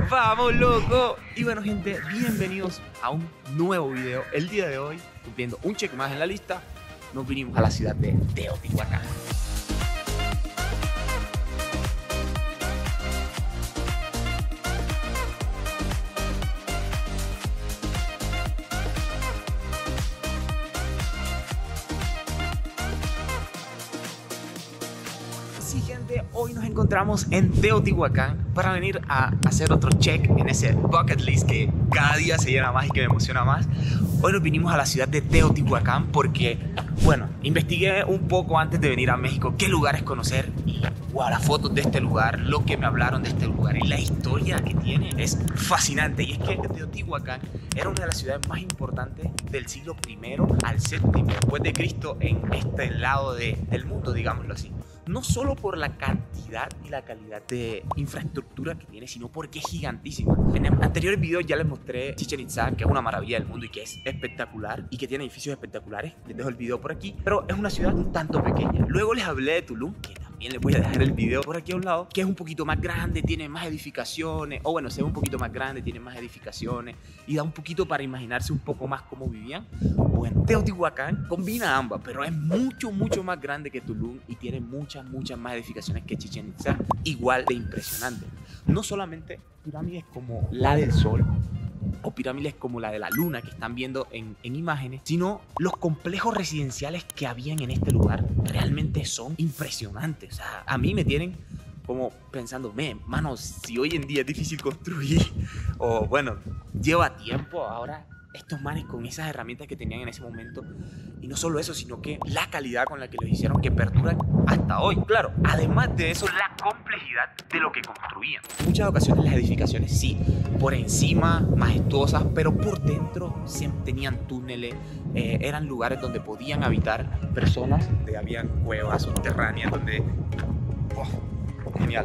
¡Vamos, loco! Y bueno, gente, bienvenidos a un nuevo video. El día de hoy, cumpliendo un check más en la lista, nos vinimos a la ciudad de Teotihuacán. Sí, gente, hoy nos encontramos en Teotihuacán para venir a hacer otro check en ese bucket list que cada día se llena más y que me emociona más. Hoy nos vinimos a la ciudad de Teotihuacán porque, bueno, investigué un poco antes de venir a México qué lugares conocer y, wow, las fotos de este lugar, lo que me hablaron de este lugar y la historia que tiene es fascinante. Y es que Teotihuacán era una de las ciudades más importantes del siglo I al VII después de Cristo en este lado del mundo, digámoslo así. No solo por la cantidad y la calidad de infraestructura que tiene, sino porque es gigantísima. En anteriores videos ya les mostré Chichén Itzá, que es una maravilla del mundo y que es espectacular y que tiene edificios espectaculares. Les dejo el video por aquí, pero es una ciudad un tanto pequeña. Luego les hablé de Tulum, que también les voy a dejar el video por aquí a un lado, que es un poquito más grande, tiene más edificaciones, o bueno, se ve un poquito más grande, tiene más edificaciones y da un poquito para imaginarse un poco más cómo vivían. Bueno, Teotihuacán combina ambas, pero es mucho más grande que Tulum y tiene muchas más edificaciones que Chichén Itzá, igual de impresionante. No solamente pirámides como la del Sol o pirámides como la de la Luna que están viendo en imágenes, sino los complejos residenciales que habían en este lugar realmente son impresionantes. O sea, a mí me tienen como pensando, mano, si hoy en día es difícil construir o bueno, lleva tiempo, ahora estos manes con esas herramientas que tenían en ese momento, y no solo eso, sino que la calidad con la que lo hicieron, que perduran hasta hoy. Claro, además de eso, la complejidad de lo que construían. En muchas ocasiones las edificaciones sí, por encima majestuosas, pero por dentro siempre tenían túneles, eran lugares donde podían habitar personas, donde habían cuevas subterráneas, donde... ¡Oh! Genial.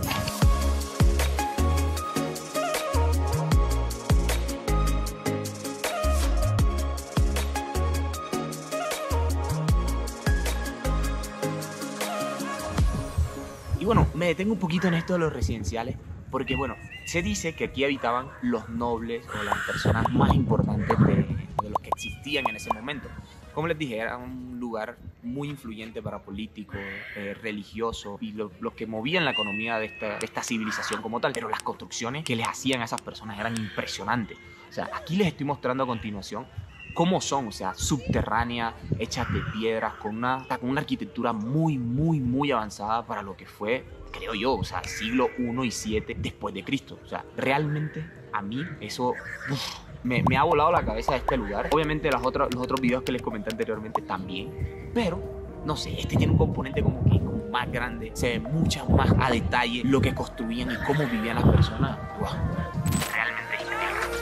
Y bueno, me detengo un poquito en esto de los residenciales porque, bueno, se dice que aquí habitaban los nobles o las personas más importantes de los que existían en ese momento. Como les dije, era un lugar muy influyente para políticos, religiosos y los que movían la economía de esta civilización como tal. Pero las construcciones que les hacían a esas personas eran impresionantes. O sea, aquí les estoy mostrando a continuación cómo son, o sea, subterráneas, hechas de piedras, con una arquitectura muy avanzada para lo que fue, creo yo, o sea, siglo I y VII después de Cristo. O sea, realmente a mí eso me ha volado la cabeza de este lugar. Obviamente los otros videos que les comenté anteriormente también, pero no sé, este tiene un componente como más grande, se ve mucho más a detalle lo que construían y cómo vivían las personas. Wow. Realmente increíble.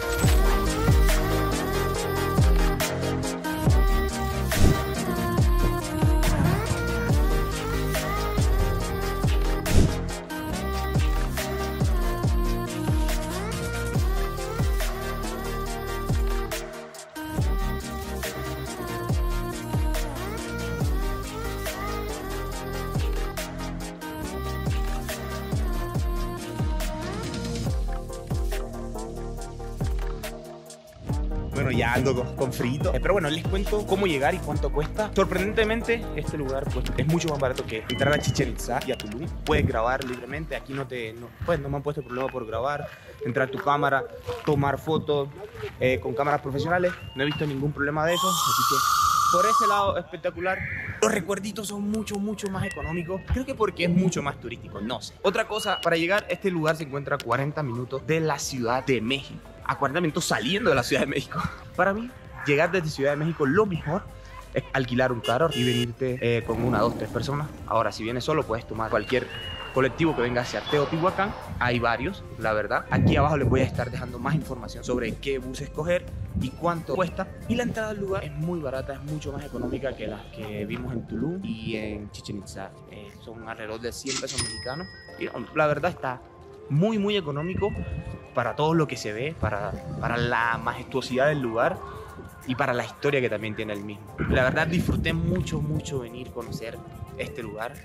Bueno, ya ando con frío, pero bueno, les cuento cómo llegar y cuánto cuesta. Sorprendentemente, este lugar pues, es mucho más barato que entrar a Chichén Itzá y a Tulum. Puedes grabar libremente, aquí no me han puesto problema por grabar, entrar tu cámara, tomar fotos con cámaras profesionales. No he visto ningún problema de eso, así que por ese lado espectacular. Los recuerditos son mucho más económicos, creo que porque es mucho más turístico, no sé. Otra cosa, para llegar a este lugar se encuentra a 40 minutos de la Ciudad de México. A 40 minutos saliendo de la Ciudad de México. Para mí, llegar desde Ciudad de México, lo mejor es alquilar un carro y venirte con 1, 2, 3 personas. Ahora, si vienes solo, puedes tomar cualquier colectivo que venga hacia Teotihuacán. Hay varios, la verdad. Aquí abajo les voy a estar dejando más información sobre qué bus escoger y cuánto cuesta. Y la entrada al lugar es muy barata, es mucho más económica que las que vimos en Tulum y en Chichén Itzá. Son alrededor de 100 pesos mexicanos. Y la verdad está muy económico para todo lo que se ve, para la majestuosidad del lugar y para la historia que también tiene el mismo. La verdad disfruté mucho venir a conocer este lugar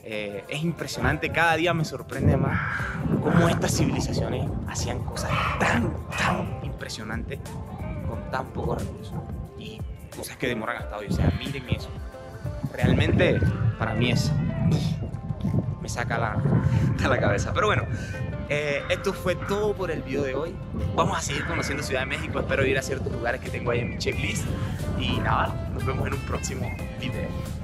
Es impresionante, cada día me sorprende más cómo estas civilizaciones hacían cosas tan impresionantes con tan pocos recursos y cosas que demoran hasta hoy. O sea, miren eso. Realmente, para mí me saca de la cabeza. Pero bueno, esto fue todo por el video de hoy. Vamos a seguir conociendo Ciudad de México. Espero ir a ciertos lugares que tengo ahí en mi checklist. Y nada, nos vemos en un próximo video.